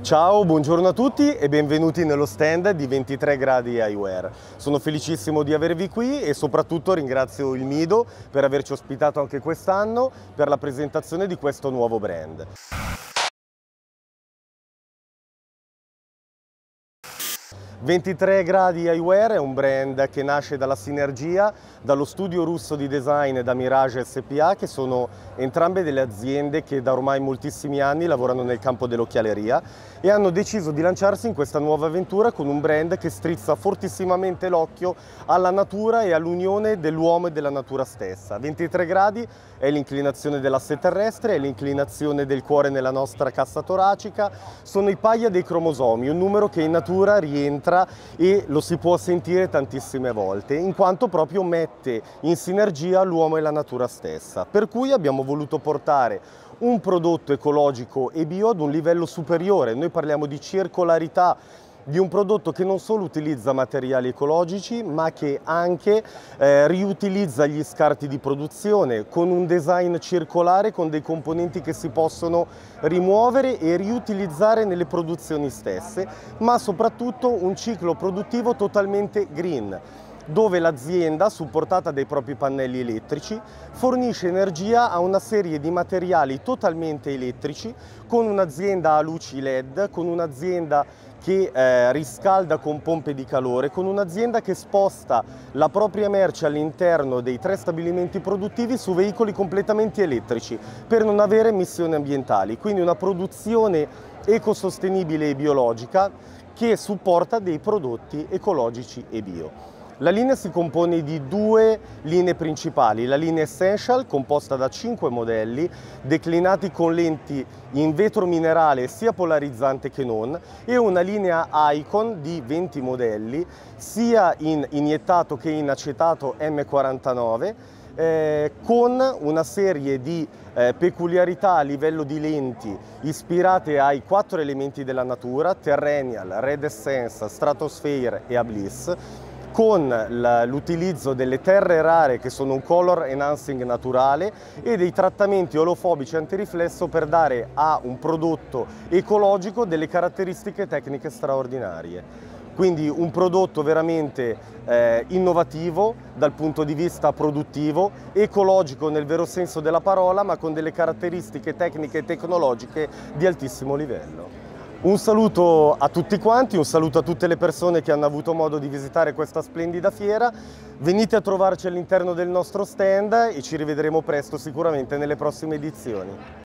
Ciao, buongiorno a tutti e benvenuti nello stand di 23 gradi Eyewear. Sono felicissimo di avervi qui e soprattutto ringrazio il Mido per averci ospitato anche quest'anno per la presentazione di questo nuovo brand. 23 gradi Eyewear è un brand che nasce dalla sinergia dallo studio russo di design e da Mirage SPA, che sono entrambe delle aziende che da ormai moltissimi anni lavorano nel campo dell'occhialeria e hanno deciso di lanciarsi in questa nuova avventura con un brand che strizza fortissimamente l'occhio alla natura e all'unione dell'uomo e della natura stessa. 23 gradi è l'inclinazione dell'asse terrestre, è l'inclinazione del cuore nella nostra cassa toracica, sono i paia dei cromosomi, un numero che in natura rientra e lo si può sentire tantissime volte, in quanto proprio mette in sinergia l'uomo e la natura stessa. Per cui abbiamo voluto portare un prodotto ecologico e bio ad un livello superiore. Noi parliamo di circolarità, di un prodotto che non solo utilizza materiali ecologici, ma che anche riutilizza gli scarti di produzione con un design circolare, con dei componenti che si possono rimuovere e riutilizzare nelle produzioni stesse, ma soprattutto un ciclo produttivo totalmente green, dove l'azienda, supportata dai propri pannelli elettrici, fornisce energia a una serie di materiali totalmente elettrici, con un'azienda a luci LED, con un'azienda che riscalda con pompe di calore, con un'azienda che sposta la propria merce all'interno dei 3 stabilimenti produttivi su veicoli completamente elettrici per non avere emissioni ambientali, quindi una produzione ecosostenibile e biologica che supporta dei prodotti ecologici e bio. La linea si compone di 2 linee principali, la linea Essential composta da 5 modelli declinati con lenti in vetro minerale sia polarizzante che non e una linea Icon di 20 modelli sia in iniettato che in acetato M49 con una serie di peculiarità a livello di lenti ispirate ai 4 elementi della natura, Terrenial, Red Essence, Stratosphere e Abyss, con l'utilizzo delle terre rare che sono un color enhancing naturale e dei trattamenti olofobici antiriflesso per dare a un prodotto ecologico delle caratteristiche tecniche straordinarie. Quindi un prodotto veramente innovativo dal punto di vista produttivo, ecologico nel vero senso della parola, ma con delle caratteristiche tecniche e tecnologiche di altissimo livello. Un saluto a tutti quanti, un saluto a tutte le persone che hanno avuto modo di visitare questa splendida fiera. Venite a trovarci all'interno del nostro stand e ci rivedremo presto sicuramente nelle prossime edizioni.